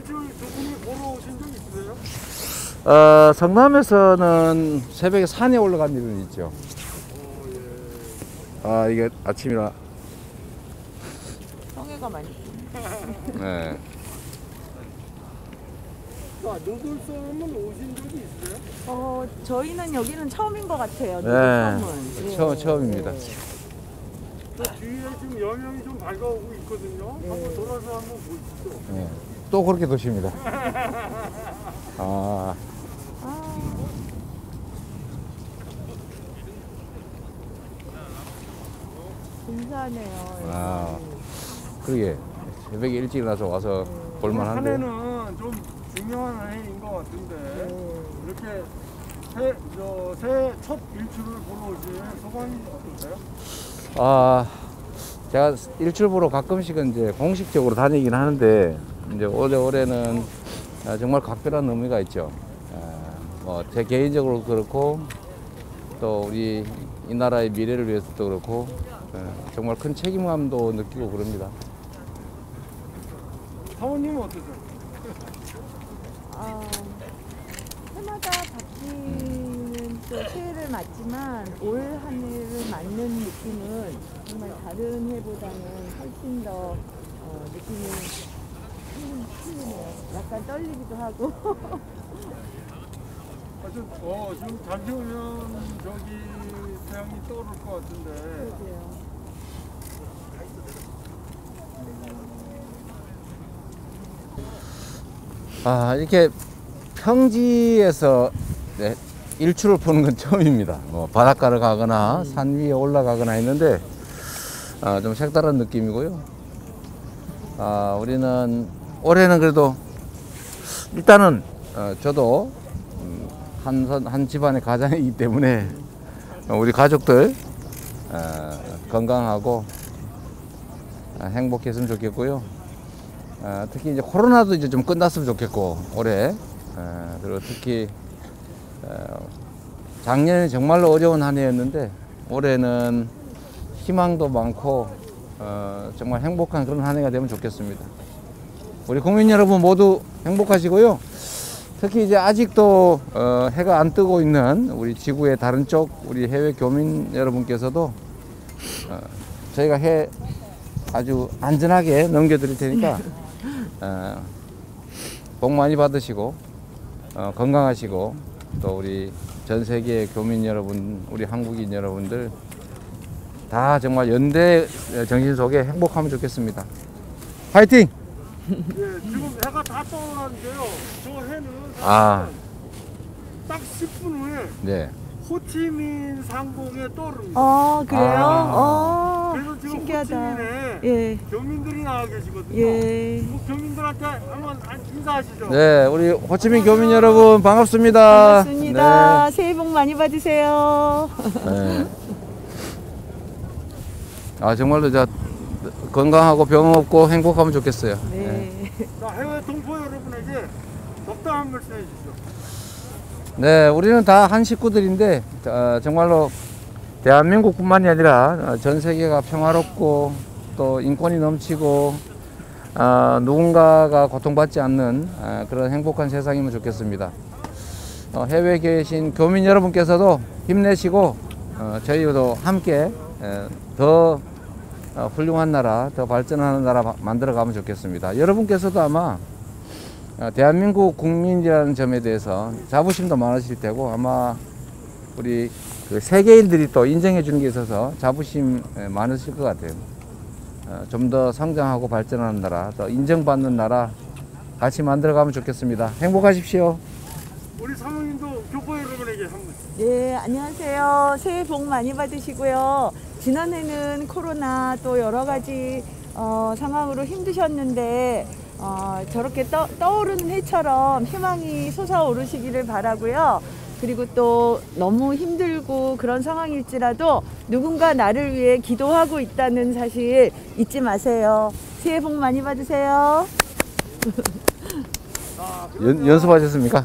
일출 두 분이 보러 오신 적 있으세요? 성남에서는 새벽에 산에 올라간 일은 있죠. 예. 이게 아침이라. 성애가 많이. 네. 자, 노돌섬은 오신 적이 있어요? 저희는 여기는 처음인 것 같아요. 네. 처음은. 처음입니다. 저 뒤에 지금 여명이 좀 밝아오고 있거든요. 네. 한번 돌아서 한번 보시죠. 네. 또 그렇게 도십니다. 근사하네요. 그러게 새벽에 일찍 일어나서 와서 볼만한데. 한 해는 좀 중요한 해인 것 같은데 이렇게 새 첫 일출을 보러 오신 소감이 어떠세요? 제가 일출 보러 가끔씩은 이제 공식적으로 다니긴 하는데 이제 올해는 정말 각별한 의미가 있죠. 제 개인적으로 그렇고 또 우리 이 나라의 미래를 위해서도 그렇고 정말 큰 책임감도 느끼고 그럽니다. 사모님은 어떠세요? 해마다 바뀌는 또 새해를 맞지만 올 한 해를 맞는 느낌은 정말 다른 해보다는 훨씬 더 느낌이 틀리네요. 약간 떨리기도 하고. 지금 잠시 후면 저기 태양이 떠오를 것 같은데. 그러게요. 이렇게 평지에서 일출을 보는 건 처음입니다. 바닷가를 가거나 산 위에 올라가거나 했는데 좀 색다른 느낌이고요. 우리는 올해는 그래도 일단은 저도 한 집안의 가장이기 때문에 우리 가족들 건강하고 행복했으면 좋겠고요. 특히 이제 코로나도 이제 좀 끝났으면 좋겠고 올해 그리고 특히 작년에 정말로 어려운 한 해였는데 올해는 희망도 많고 정말 행복한 그런 한 해가 되면 좋겠습니다. 우리 국민 여러분 모두 행복하시고요. 특히 이제 아직도 해가 안 뜨고 있는 우리 지구의 다른 쪽 우리 해외 교민 여러분께서도 저희가 해 아주 안전하게 넘겨드릴 테니까 복 많이 받으시고 건강하시고 또 우리 전 세계 교민 여러분, 우리 한국인 여러분들 다 정말 연대 정신 속에 행복하면 좋겠습니다. 화이팅! 예, 지금 해가 다 떠오르는데요. 저 해는 딱 10분 후에 네. 호치민 상공에 떠오릅니다. 그래요? 그래서 지금 신기하다. 호치민에 예. 교민들이 나와 계시거든요. 예. 교민들한테 한번 인사하시죠. 네, 우리 호치민 교민 여러분 반갑습니다. 반갑습니다. 새해 복 많이 받으세요. 네. 정말로 건강하고 병 없고 행복하면 좋겠어요. 네. 자, 해외 동포 여러분에게 적당한 말씀 해주시죠. 네, 우리는 다 한 식구들인데 정말로 대한민국뿐만이 아니라 전 세계가 평화롭고 또 인권이 넘치고 누군가가 고통받지 않는 그런 행복한 세상이면 좋겠습니다. 해외에 계신 교민 여러분께서도 힘내시고 저희도 함께 더 훌륭한 나라, 더 발전하는 나라 만들어 가면 좋겠습니다. 여러분께서도 아마 대한민국 국민이라는 점에 대해서 자부심도 많으실 테고 아마 우리 그 세계인들이 또 인정해 주는 게 있어서 자부심 많으실 것 같아요. 좀 더 성장하고 발전하는 나라, 더 인정받는 나라 같이 만들어 가면 좋겠습니다. 행복하십시오. 우리 사모님도 교포 여러분에게 한 분. 네, 안녕하세요. 새해 복 많이 받으시고요. 지난해는 코로나 또 여러 가지 상황으로 힘드셨는데 저렇게 떠오르는 해처럼 희망이 솟아오르시기를 바라고요. 그리고 또 너무 힘들고 그런 상황일지라도 누군가 나를 위해 기도하고 있다는 사실 잊지 마세요. 새해 복 많이 받으세요. 연습하셨습니까?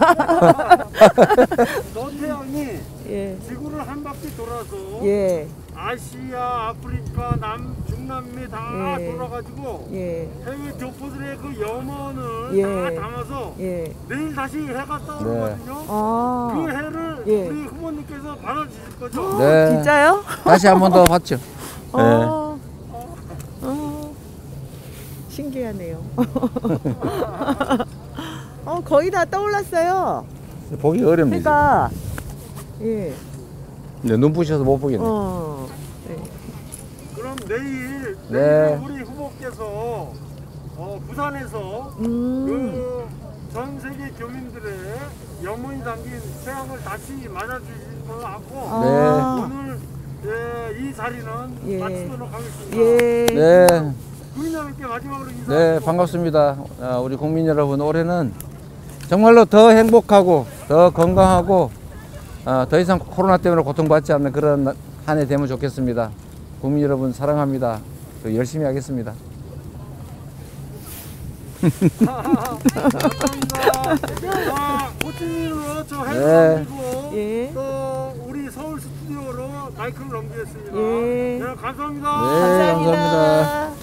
노태양이 예. 지구를 한 바퀴 돌아서 예. 아시아, 아프리카, 중남미 다 예. 돌아가지고 예. 해외 교포들의 그 염원을 기운을 예. 다 담아서 예. 내일 다시 해가 떠오르거든요. 아. 그 해를 예. 우리 후보님께서 받아주실 거죠. 네. 진짜요? 다시 한 번 더 봤죠. 네. 신기하네요. 거의 다 떠올랐어요. 보기 어렵니다. 그러니까 예. 네, 눈 부셔서 못 보겠네. 네. 그럼 내일 네. 우리 후보께서 부산에서 음. 그 전 세계 교민들의 영혼이 담긴 태양을 다시 맞아주실 것 같고 아. 오늘 이 자리는 예. 마치도록 하겠습니다. 예. 네. 국민 여러분께 마지막으로 인사. 네, 반갑습니다. 우리 국민 여러분, 올해는 정말로 더 행복하고 더 건강하고 더 이상 코로나 때문에 고통받지 않는 그런 한 해 되면 좋겠습니다. 국민 여러분 사랑합니다. 또 열심히 하겠습니다. 감사합니다. 자, 호치민으로 저 네. 해를 넘기고 예. 또 우리 서울 스튜디오로 마이크를 넘기겠습니다. 예. 네, 감사합니다. 네, 감사합니다.